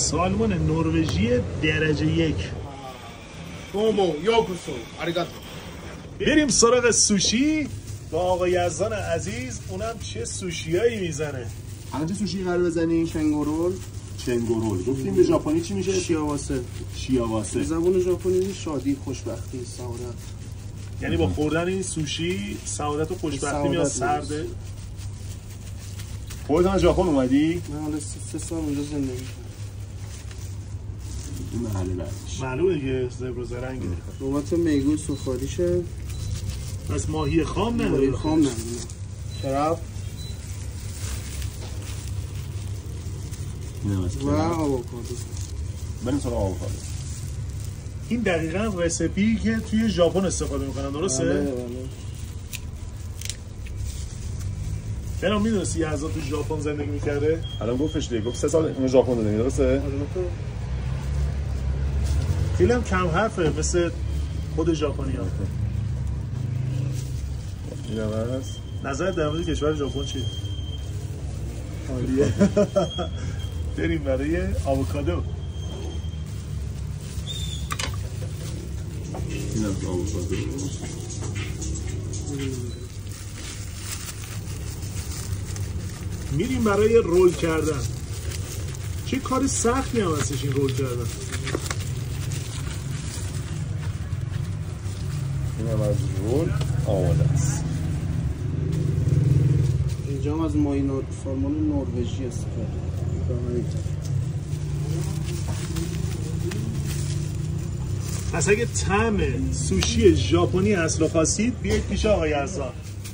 سالمون نروژی درجه 1. دومو یاکوسو آریگاتو. بریم سراغ سوشی با آقا یزدان عزیز. اونم چه سوشیایی میزنه. الان چه سوشی قرار بزنی؟ چنگورول. گفتیم به ژاپنی چی میشه؟ شیاواسه. زبان ژاپنی شادی، خوشبختی، سعادت. یعنی با خوردن این سوشی سعادت و خوشبختی میاد سرده. خودت از ژاپن اومدی؟ من حالا 3 سال اونجا زندگی کردم. این محله بعدش معلومه که زبر و زرنگه. نوبت میگو سفاریشه. پس ماهی خام نداره. ماهی خام نداره. کراب و آووکادو. بریم سراغ آووکادو. این دقیقاً رسیپی که توی ژاپن استفاده میکنن، درسته؟ بله. بنام میدونستی یزدان تو ژاپن زندگی میکرده؟ الان گفتش دیگه، گفت 3 سال این ژاپن زندگی، درسته؟ خیلی هم کم حرفه مثل خود ژاپنی‌ها. این هم هست. نظرت در مورد کشور ژاپن چیه؟ عالیه. بریم برای آووکادو. این هم آووکادو. میریم برای رول کردن. چه کار سختی هم هستش این رول کردن. این هم از رول آماده است. اینجا هم از ماهی سالمون نروژی استفاده. پس اگه طعم سوشی ژاپنی اصل و خاصید بیاید پیش آقای یزدان.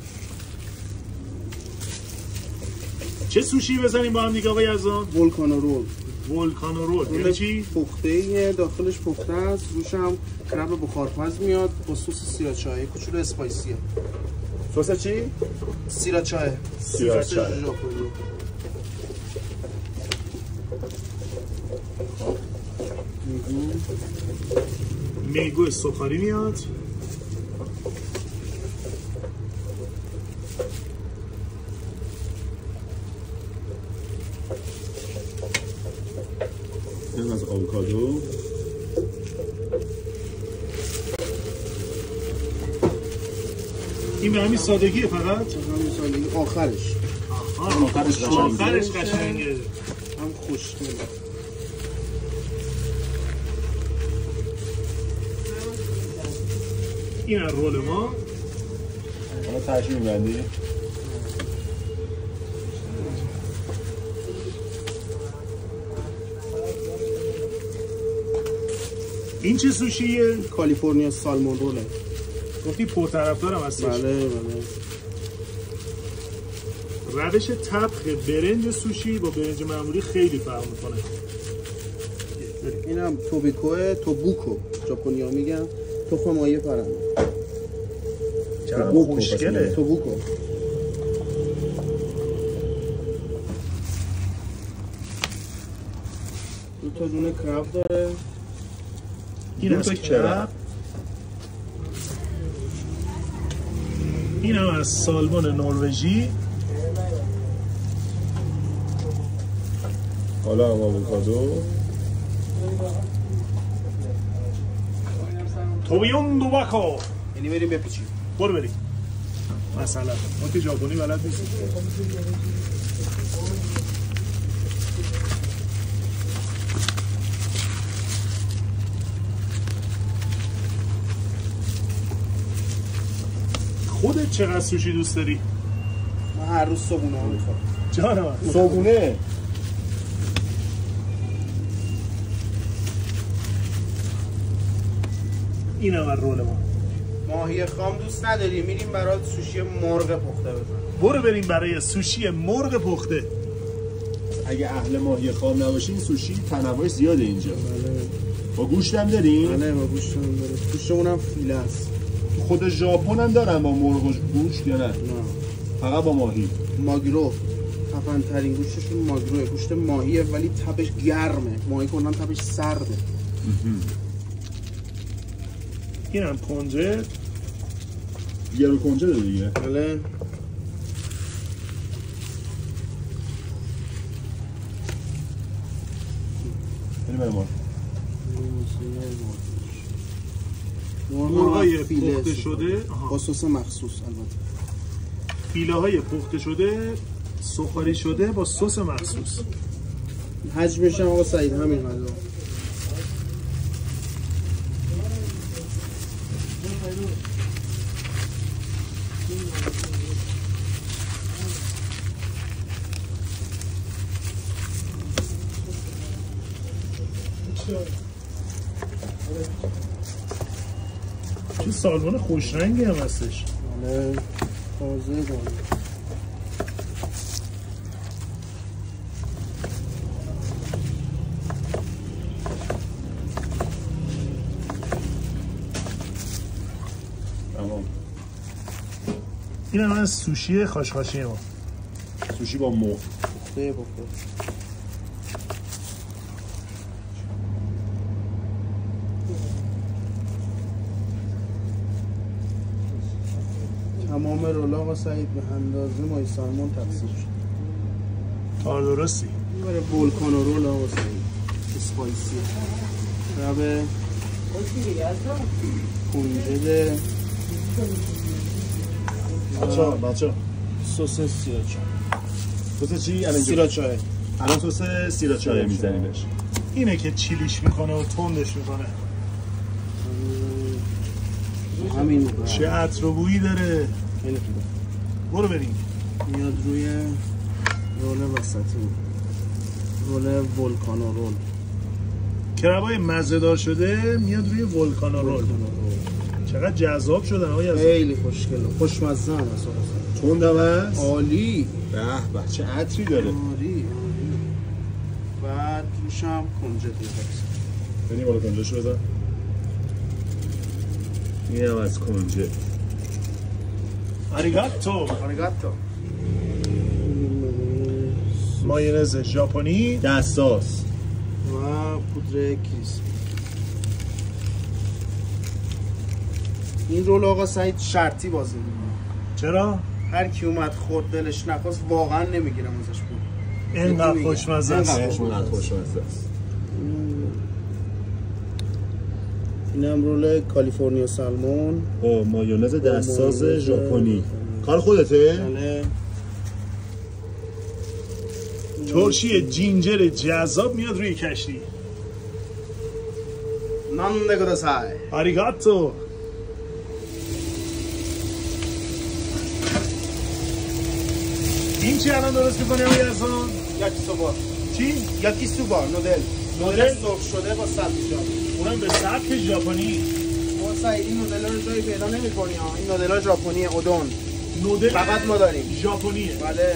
چه سوشی بزنیم با هم دیگه آقای یزدان؟ ولکانو رول. یعنی چی؟ پخته، داخلش پخته است، روش هم کرب بخارپز میاد با سس سیراچای کوچولو اسپایسیه. سس چی؟ سیراچای. میگو سفاری میاد. این از آووکادو. این به همین سادگیه فقط؟ همین سادگی. آخرش قشنگه. هم خوشگله. این از رول ما. حالا ترشی میبندی؟ این چه سوشیه؟ کالیفرنیا سالمون روله. گفتی پرطرفدارم هستش. بله. روش طبخ برنج سوشی با برنج معمولی خیلی فرق میکنه. اینم توبوکو ژاپنیا میگن، تخم ماهی پرنده. چرا خوشگله. توبوکو. دو تا دونه کراب داره. این از کراب. این هم از سالمون نروژی. حالا هم آووکادو. توبیون دوباکو. یعنی بریم بپیچیم. برو بریم. مثلا ما که ژاپنی بلد نیستیم. خودت چقدر سوشی دوست داری؟ من هر روز صبحونه ها میخورم. جانم. صبحونه. این هم رول ما. ماهی خام دوست نداری؟ میریم برای سوشی مرغ پخته بزن. برو بریم برای سوشی مرغ پخته. اگه اهل ماهی خام نباشین سوشی تنوعش زیاده اینجا. بله. با گوشت هم داریم؟ بله با گوشت هم داره. گوشت اونم فیله است. خود ژاپن هم دارن با مرغ و گوشت یا نه؟ فقط با ماهی. ماگرو. خفن ترین گوشتشون ماگروه. گوشت ماهیه ولی تبش گرمه. ماهی کنن تبش سرده. این هم کنجه. گرو کنجه داره دیگه. بله. مهمان. مرغای پخته شده با سس مخصوص البته. فیله های پخته شده سوخاری شده با سس مخصوص. حجمش هم آقا سعید همین قدر. چه سالمون خوش رنگی هم هستش. بله تازه داره. تمام. این هم از سوشی خاشخاشی ما. سوشی با مرغ. ده بخور. تمام رولا آقا سعید به اندازه مای سالمون تقسیم شد. کار درستی. برای ولکانو رول آقا سعید اسپایسی رب کنجد بچه سس سیراچا. سس چی؟ سیراچا. الان سس سیراچا میزنیمش. اینه که چیلیش میکنه و تندش میکنه. همین چه عطر و بویی داره. خیلی خوبه. برو بریم. میاد روی رول وسطی، رول ولکانو رول. کربای مزه‌دار شده میاد روی ولکانو رول. چقدر جذاب شدن آقای عزیز. خیلی خوشگله، خوشمزه هم هست. تندم هست؟ عالی. به چه عطری داره. عالی. بعد روش هم کنجد می‌ذاریم. ببین بالا کنجدشو بذار. این هم از کنجد. آریگاتو. مایونز ژاپنی دستاس و پودر کریسپی. این رول آقا سعید شرطی بازی می‌کنه. چرا؟ هر کی اومد خورد دلش نخواست واقعا نمیگیرم ازش بود. اینقدر خوشمزه است. اینم رول کالیفرنیا سالمون با مایونز دستساز ژاپنی. کار خودته؟ بله. ترشی جینجر جذاب میاد روی کشتی. نان دگوداسای. آریگاتو. این چی الان درست می‌کنی آقای احسان؟ یاکیسوبا. چی؟ یاکیسوبا نودل سرخ شده با سبزیجات. اونم به سبک ژاپنی. سعید این نودل رو جایی پیدا نمی‌کنی ها. این نودل ژاپنی اودون. نودل فقط ما داریم. ژاپنیه. بله.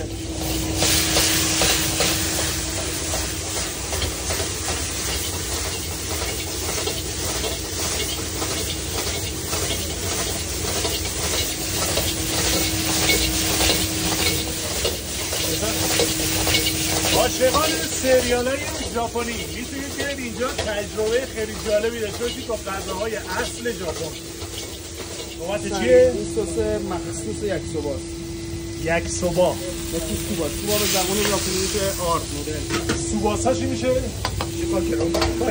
عاشقان سریال‌های ژاپنی میتونید بیاید اینجا تجربه خیلی جالبی داشته باشید با غذاهای اصل ژاپن. بابت چیه؟ این سس مخصوص یاکیسوباست. یاکیسوبا. یاکیسوبا. سوبا به زبان ژاپنی میشه آرد نودل. سوباسا چی میشه؟ کاکرو.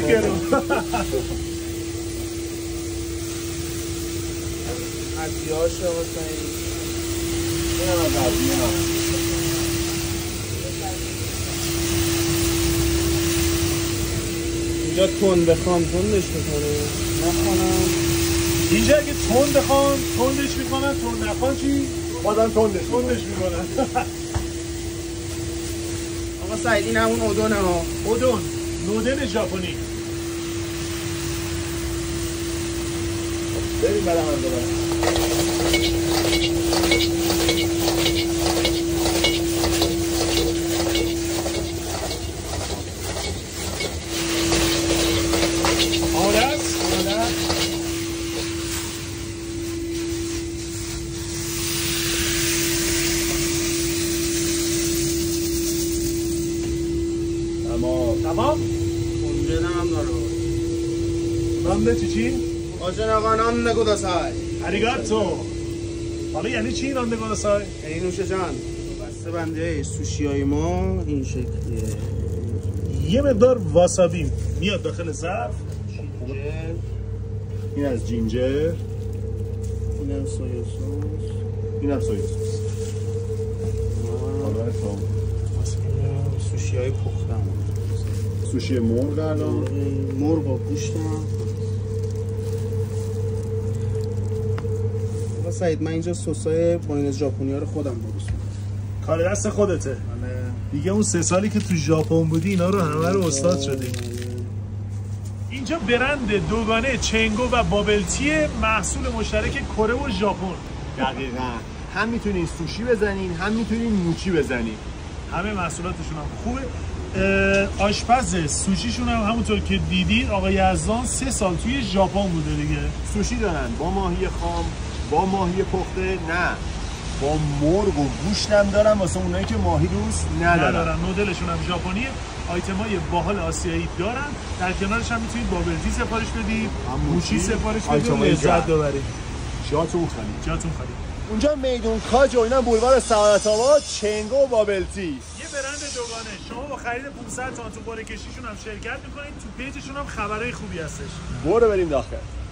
عطیاش آقا سعید. اینم از عطیه. اینجا تند بخوام تندش میکنه، نخوانم اینجا اگه تند بخوان تندش میکنن، تند نخوان چی؟ بازم تندش میکنن. آقا سعید این همون اودونه ها. اودون نودل ژاپنی. بریم برای هم دارم. تمام؟ کنجد هم داره. نان چی؟ آجن آقا نان نگوداسای. آریگاتو. حالا یعنی چی نان نگوداسای؟ این نوشه جان بسته بنده سوشی های ما این شکلیه. یه مقدار واسابی میاد داخل ظرف. این از جینجر، اینم سویا سس، اینم سویا سس. سوشی های پخته هم سوشی مرغ الان مرغ با گوشت هم. سعید من اینجا سسای مایونز ژاپنی ها رو خودم درست می‌کنم. کار دست خودته دیگه. اون 3 سالی که تو ژاپن بودی اینا رو همه رو استاد شدی. اینجا برند دوگانه چنگو و بابلتی محصول مشترک کره و ژاپن. دقیقاً هم میتونین سوشی بزنین هم میتونین موچی بزنین. همه محصولاتشون هم خوبه. آشپز سوشیشون هم همونطور که دیدید آقای یزدان 3 سال توی ژاپن بوده دیگه. سوشی دارن با ماهی خام، با ماهی پخته، نه با مرغ و گوشت هم دارن واسه اونایی که ماهی دوست ندارن. نودلشون هم ژاپنیه. آیتمای باحال آسیایی دارن. در کنارش هم میتونید بابلتی سفارش بدید، موچی سفارش بدید، لذت ببرید. جاتون خالی. اونجا میدون کاج و اینا بولوار سعادت آباد، چنگو و بابلتی. یه برند دوگانه. شما با خرید 500 تومان تو قرعه کشیشون هم شرکت میکنید. تو پیجشون هم خبرای خوبی هستش. برو بریم داخل.